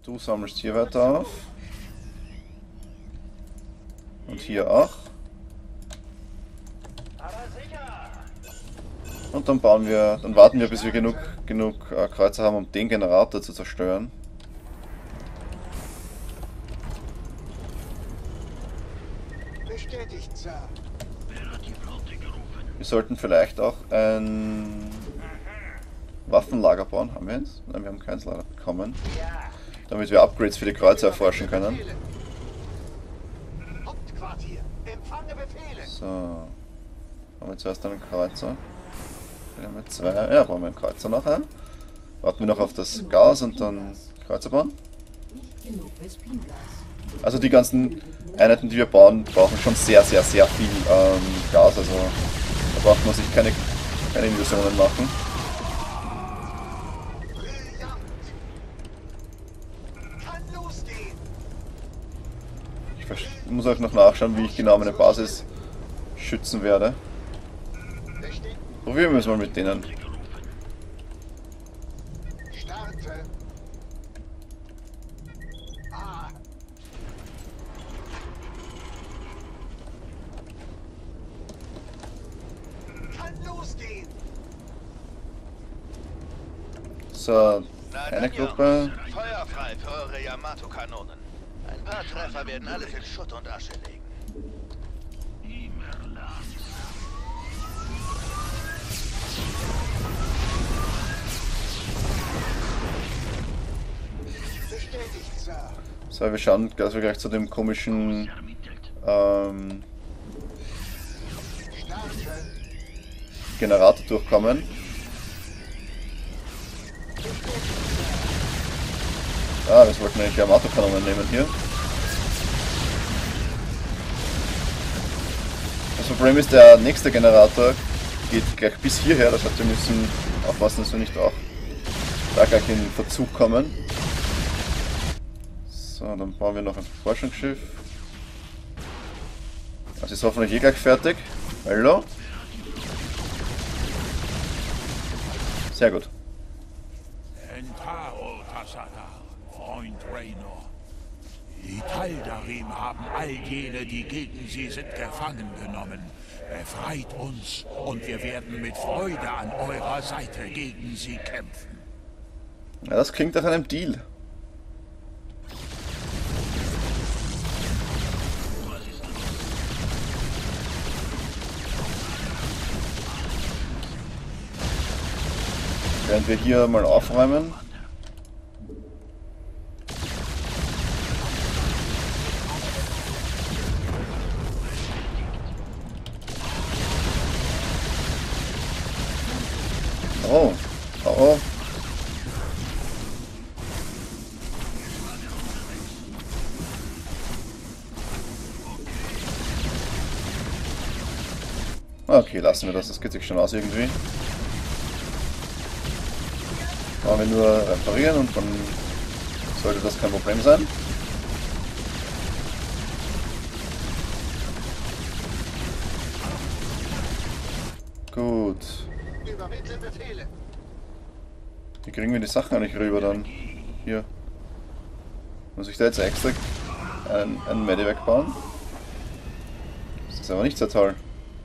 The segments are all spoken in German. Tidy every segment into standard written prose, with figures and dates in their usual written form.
Du sammelst hier weiter auf. Und hier auch. Und dann warten wir, bis wir genug Kreuzer haben, um den Generator zu zerstören. Bestätigt, Sir. Wir sollten vielleicht auch ein Waffenlager bauen. Haben wir eins? Nein, wir haben keins leider bekommen. Damit wir Upgrades für die Kreuzer erforschen können. Hauptquartier, empfange Befehle. So. Haben wir zuerst einen Kreuzer. Hier haben wir zwei. Ja, brauchen wir einen Kreuzer nachher. Warten wir noch auf das Gas und dann Kreuzer bauen. Also die ganzen Einheiten, die wir bauen, brauchen schon sehr viel Gas. Also da braucht man sich keine Illusionen machen. Ich muss auch noch nachschauen, wie ich genau meine Basis schützen werde. Probieren wir es mal mit denen. Starte. Ah. Kann losgehen. So, eine Gruppe. Feuer frei für eure Yamato-Kanonen. Ein paar Treffer werden alles in Schutt und Asche legen. Bestätigt, Sir. So, wir schauen, dass wir gleich zu dem komischen Generator durchkommen. Ah, das wollten wir eigentlich Yamato-Kanonen nehmen hier. Das Problem ist, der nächste Generator geht gleich bis hierher, das heißt, wir müssen aufpassen, dass wir nicht auch da gleich in Verzug kommen. So, dann bauen wir noch ein Forschungsschiff. Das ist hoffentlich eh gleich fertig. Hallo? Sehr gut. Entaro Tassadar, Freund Raynor. Die Taldarim haben all jene, die gegen sie sind, gefangen genommen. Befreit uns und wir werden mit Freude an eurer Seite gegen sie kämpfen. Ja, das klingt nach einem Deal. Während wir hier mal aufräumen. Oh, oh, oh. Okay, lassen wir das. Das geht sich schon aus irgendwie. Machen wir nur reparieren und dann sollte das kein Problem sein. Gut. Übermittle Befehle. Wie kriegen wir die Sachen eigentlich rüber dann? Hier. Muss ich da jetzt extra ein Medivac bauen? Das ist aber nicht so toll.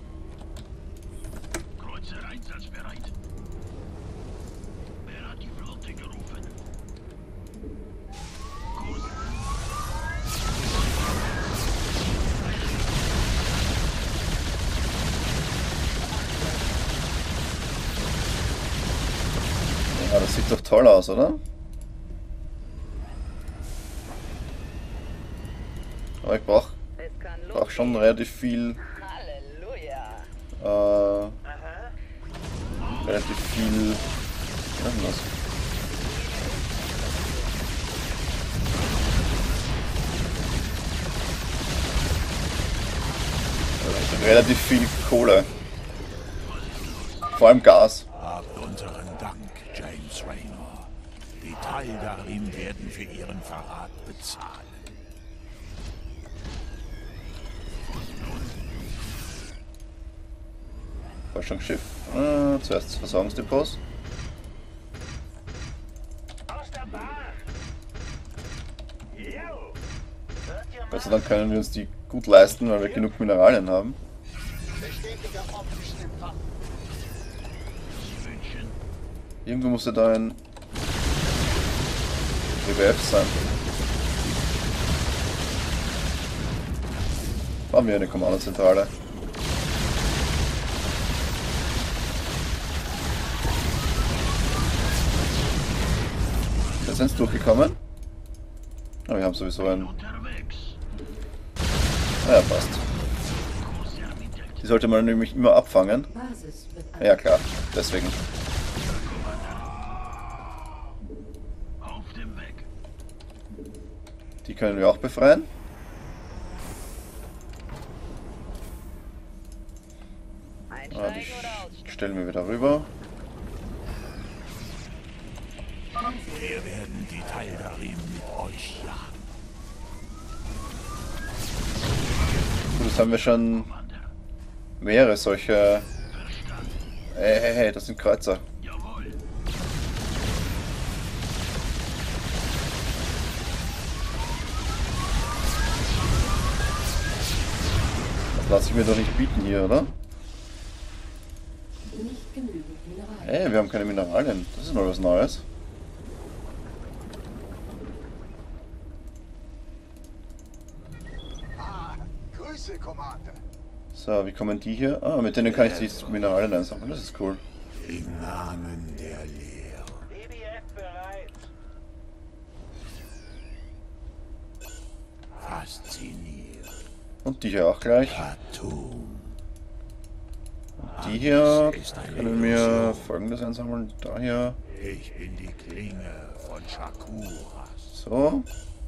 Ja, das sieht doch toll aus, oder? Aber ich brauch schon relativ viel. Relativ viel. Was ist denn das? Relativ viel Kohle. Vor allem Gas. Habt unseren Dank, James Raynor. Die Taldarim werden für ihren Verrat bezahlen. Forschungsschiff. Zuerst das Versorgungsdepots. Gott sei Dank können wir uns die gut leisten, weil wir genug Mineralien haben. Bestätiger optischen Empfang. Irgendwo muss ja da ein WWF sein. Haben wir eine Kommandozentrale. Da sind sie durchgekommen. Aber wir haben sowieso ein... Ja, passt. Die sollte man nämlich immer abfangen. Ja klar, deswegen. Die können wir auch befreien. Die stellen wir wieder rüber. Wir werden die Taldarim mit euch jagen. Gut, das haben wir schon mehrere solche... Hey, das sind Kreuzer. Das lasse ich mir doch nicht bieten hier, oder? Nicht genügend Mineralien. Hey, wir haben keine Mineralien. Das ist mal was Neues. Grüße, Commander. So, wie kommen die hier? Ah, mit denen kann ich die Mineralien einsammeln. Das ist cool. Im Namen der Lehre. BBF bereit. Fasziniert. Und die hier auch gleich. Tatum. Die hier können wir Folgendes einsammeln. Da hier. Ich bin die Klinge von Shakuras. So.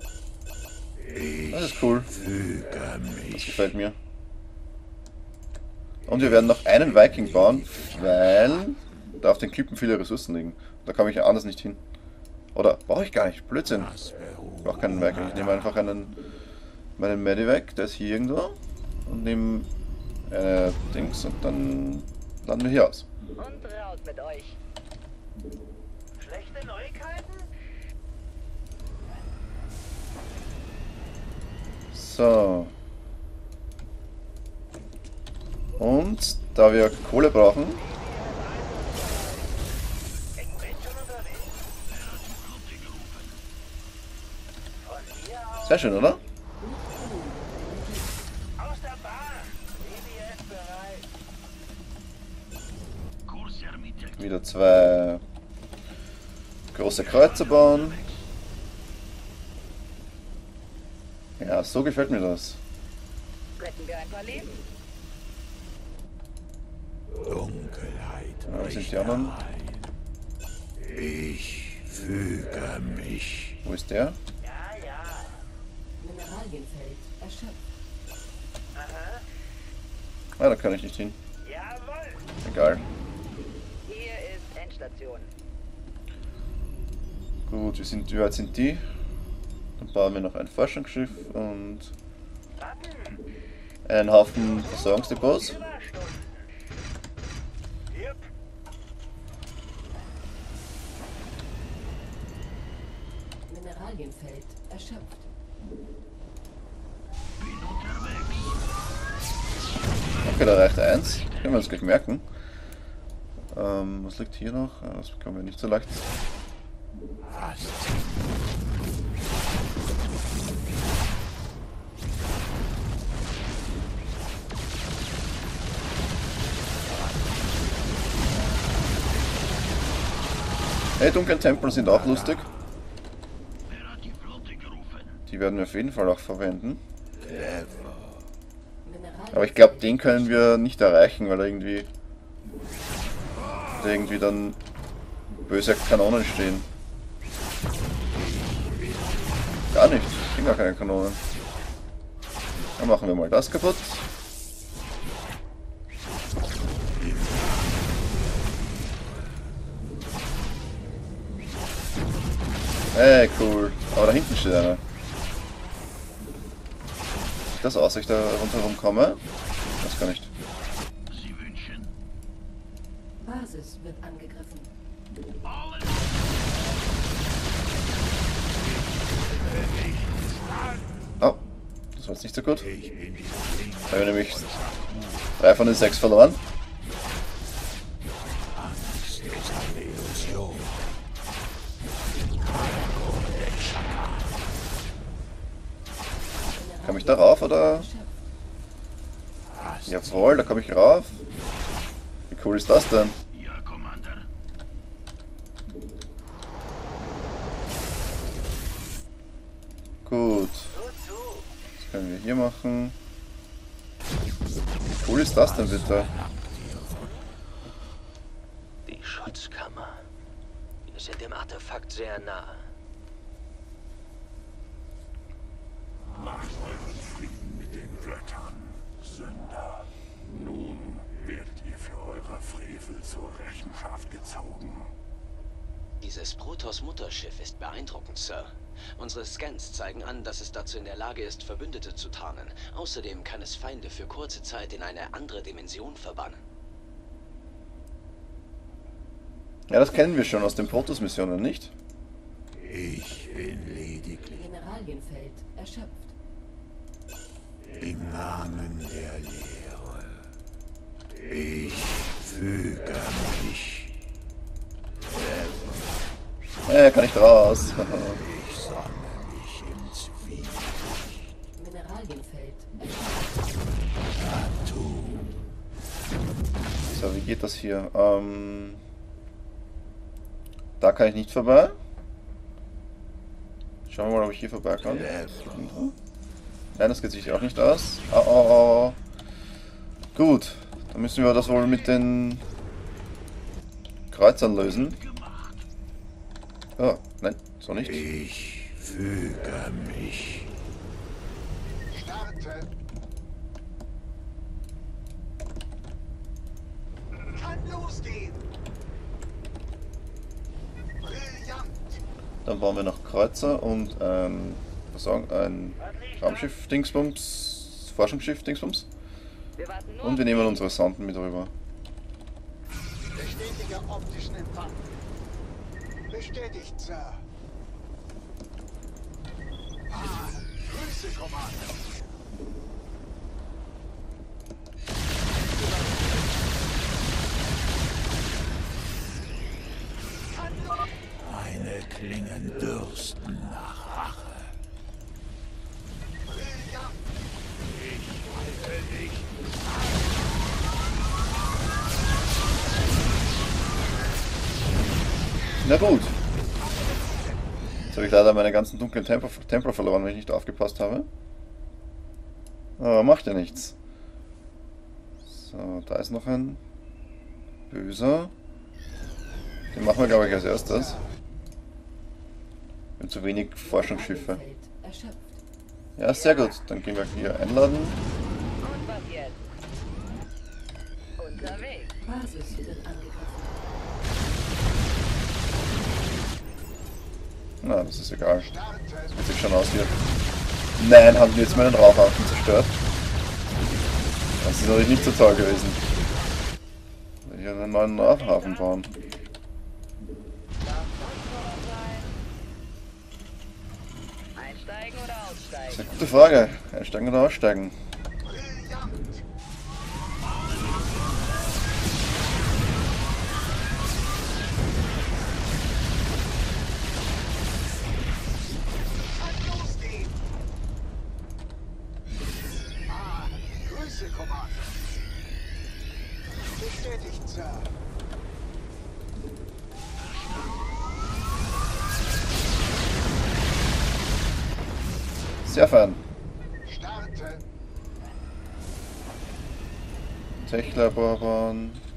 Das ist cool. Füge Das mich. gefällt mir. Und wir werden noch einen Viking bauen, weil da auf den Klippen viele Ressourcen liegen. Da komme ich anders nicht hin. Oder brauche ich gar nicht. Blödsinn. Ich brauche keinen Viking. Ich nehme einfach meinen Medivac, der ist hier irgendwo. Und nehme Dings und dann landen wir hier aus. Und raus mit euch. Schlechte Neuigkeiten? So. Und da wir Kohle brauchen, England schon unterwegs? Von hier aus. sehr schön, oder? Aus der Bahn. BBF bereit. Wieder zwei große Kreuzer bauen. Ja, so gefällt mir das. Retten wir ein paar Leben. Dunkelheit. Ja, wo sind die anderen? Ich füge mich. Wo ist der? Ja, ja. Mineralienfeld erschöpft. Ah, da kann ich nicht hin. Jawohl. Egal. Hier ist Endstation. Gut, wie weit sind die? Dann bauen wir noch ein Forschungsschiff und einen Haufen Versorgungsdepots. Yep. Mineralienfeld erschöpft. Okay, da reicht eins. Können wir uns gleich merken. Was liegt hier noch? Das bekommen wir nicht so leicht. Hey, dunkle Tempel sind auch lustig. Die werden wir auf jeden Fall auch verwenden. Aber ich glaube, den können wir nicht erreichen, weil da irgendwie dann böse Kanonen stehen. Gar nicht, ich bin gar keine Kanonen. Dann machen wir mal das kaputt. Hey, cool. Aber da hinten steht einer. Sieht das aus, dass ich da rundherum komme? Das kann nicht. Basis wird angegriffen. Oh, war jetzt nicht so gut. Ich bin die Da habe ich nämlich 3 von den 6 verloren. Angst ist eine Illusion. Komme ich da rauf oder? Jawohl, da komme ich rauf. Wie cool ist das denn? Ja, Commander. Gut. Was können wir hier machen? Wie cool ist das denn bitte? Die Schutzkammer. Wir sind dem Artefakt sehr nah. Macht euren Frieden mit den Göttern, Sünder. Nun werdet ihr für eure Frevel zur Rechenschaft gezogen. Dieses Protoss-Mutterschiff ist beeindruckend, Sir. Unsere Scans zeigen an, dass es dazu in der Lage ist, Verbündete zu tarnen. Außerdem kann es Feinde für kurze Zeit in eine andere Dimension verbannen. Ja, das kennen wir schon aus den Protoss-Missionen, nicht? Ich bin lediglich Mineralienfeld erschöpft. im Namen der Lehre. Ich füge mich. Kann ich raus. Ich sammle mich im Zwielicht. Mineralienfeld erschöpft. So, wie geht das hier? Da kann ich nicht vorbei. Schauen wir mal, ob ich hier vorbei kann. Nein, das geht sich auch nicht aus. Oh. Gut, dann müssen wir das wohl mit den Kreuzern lösen. Oh, nein, so nicht. Ich füge mich. Starte. Kann losgehen. Brillant. Dann bauen wir noch Kreuzer und ein Raumschiff-Dingsbums, Forschungsschiff-Dingsbums. Wir warten nur Und wir nehmen unsere Sonden mit rüber. Bestätige optischen Empfang. Bestätigt, Sir. Grüße, Commander. Meine Klingen dürsten nach Rache. Brillant. Ich halte dich. Na gut. Jetzt habe ich leider meine ganzen dunklen Templer verloren, wenn ich nicht aufgepasst habe. Aber macht ja nichts. So, da ist noch ein Böser. Den machen wir, glaube ich, als erstes. Wir haben zu wenig Forschungsschiffe. Mineralienfeld erschöpft. Ja, sehr gut. Dann gehen wir hier einladen. Und was jetzt? Unterwegs. Basis wird angegriffen. Na, das ist egal. Das wird sich schon auswirken. Nein, haben wir jetzt meinen Rauchhafen zerstört. Das ist natürlich nicht so toll gewesen. Ich will hier einen neuen Rauchhafen bauen. Einsteigen oder Das aussteigen? ist eine gute Frage. Einsteigen oder aussteigen? Brillant. Kann losgehen. Grüße, Commander. Bestätigt, Sir. Sehr fein. Starte. Techlabor bauen.